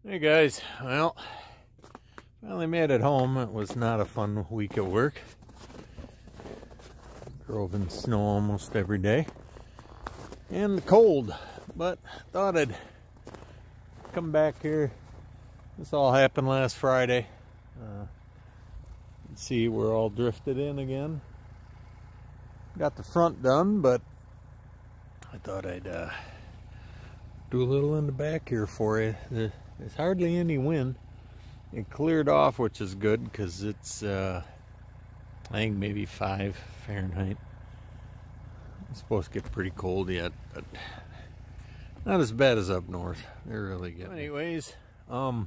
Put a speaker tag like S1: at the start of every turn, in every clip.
S1: Hey guys, well, finally made it home. It was not a fun week at work. Drove in snow almost every day and the cold, but thought I'd come back here. This all happened last Friday. See, we're all drifted in again. Got the front done, but I thought I'd do a little in the back here for you. There's hardly any wind. It cleared off, which is good because it's I think maybe 5 Fahrenheit. It's supposed to get pretty cold yet, but not as bad as up north. They're really good. Anyways, I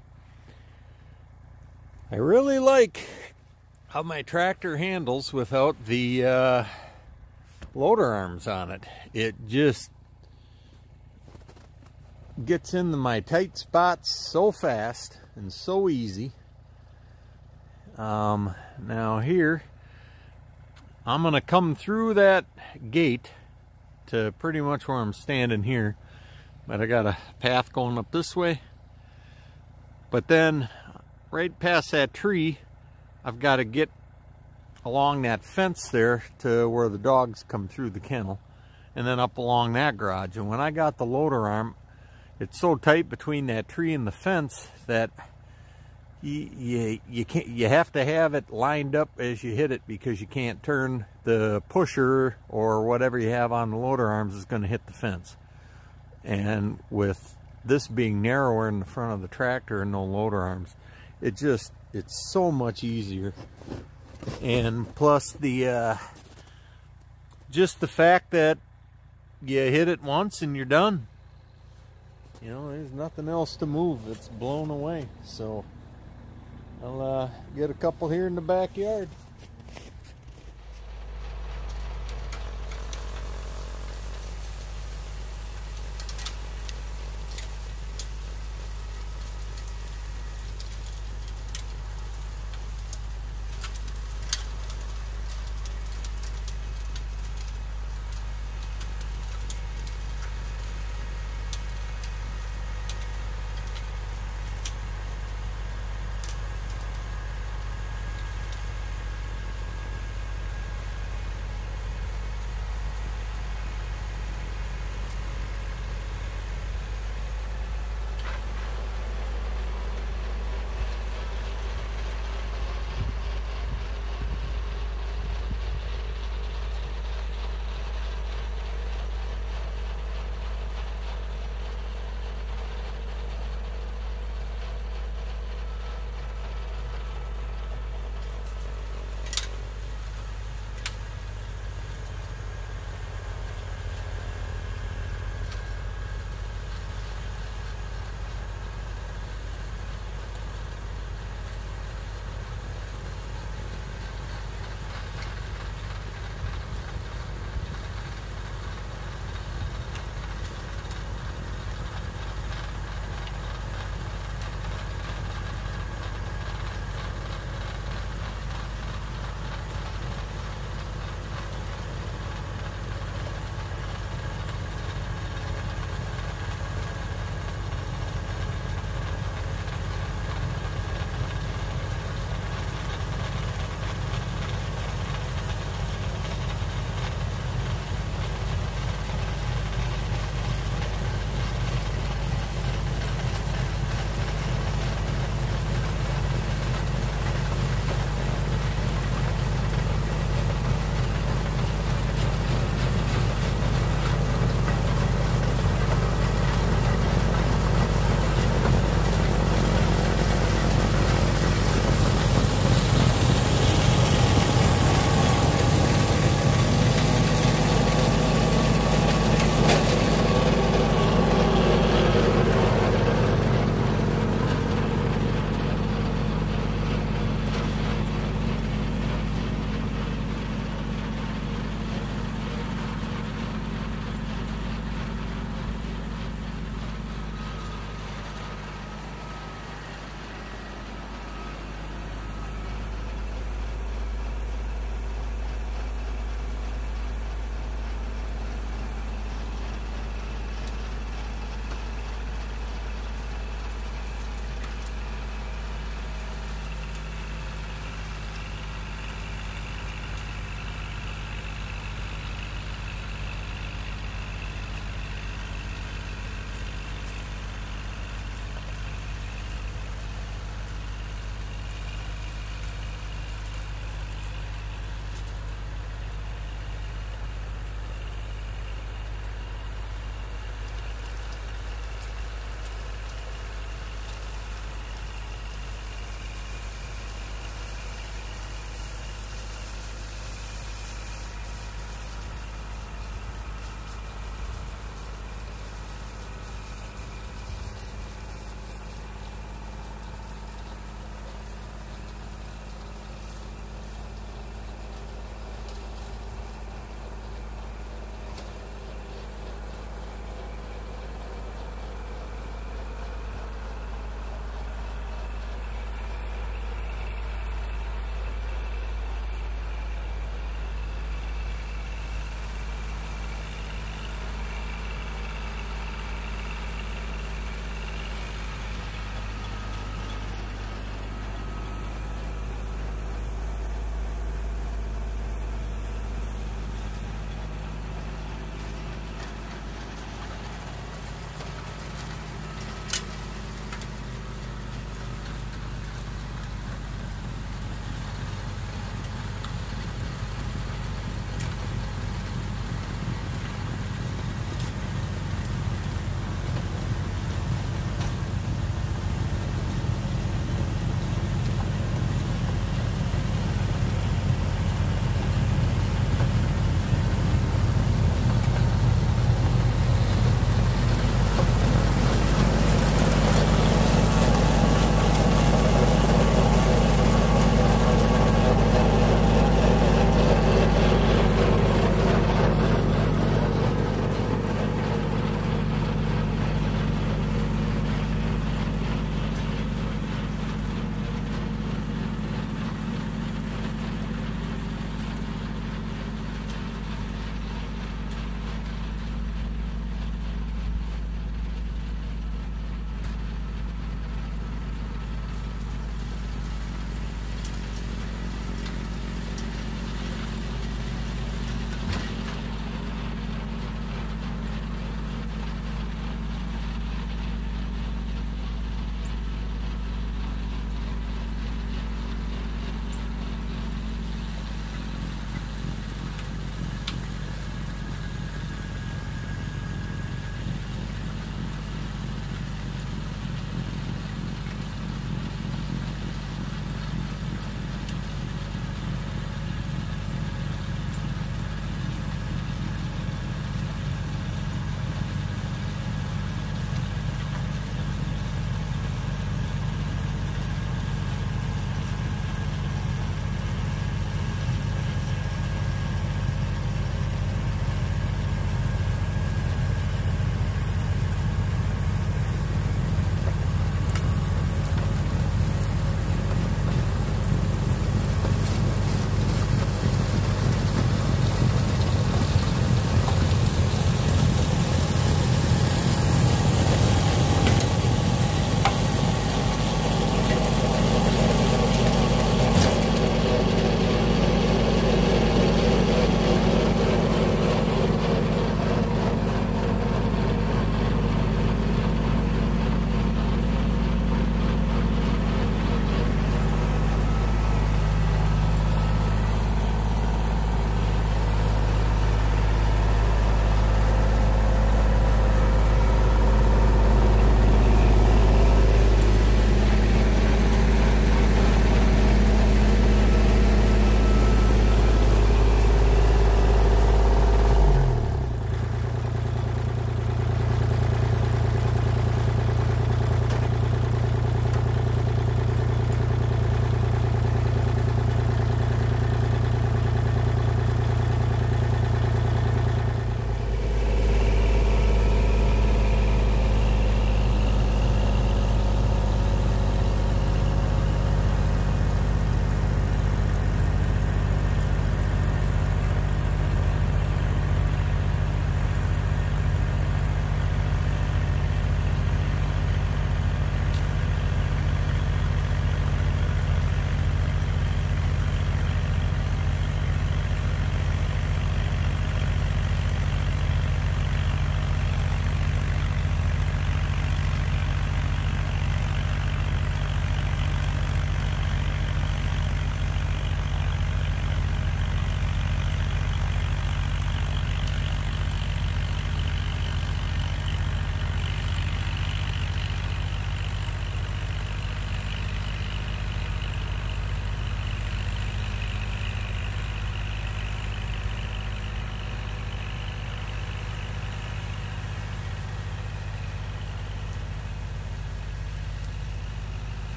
S1: really like how my tractor handles without the loader arms on it. It just gets into my tight spots so fast and so easy. Now here, I'm gonna come through that gate to pretty much where I'm standing here, but I got a path going up this way. But then right past that tree, I've got to get along that fence there to where the dogs come through the kennel, and then up along that garage. And when I got the loader arm, it's so tight between that tree and the fence that you have to have it lined up as you hit it, because you can't turn the pusher or whatever you have on the loader arms is going to hit the fence. And with this being narrower in the front of the tractor and no loader arms, it's so much easier. And plus the just the fact that you hit it once and you're done. You know, there's nothing else to move. It's blown away. So I'll get a couple here in the backyard.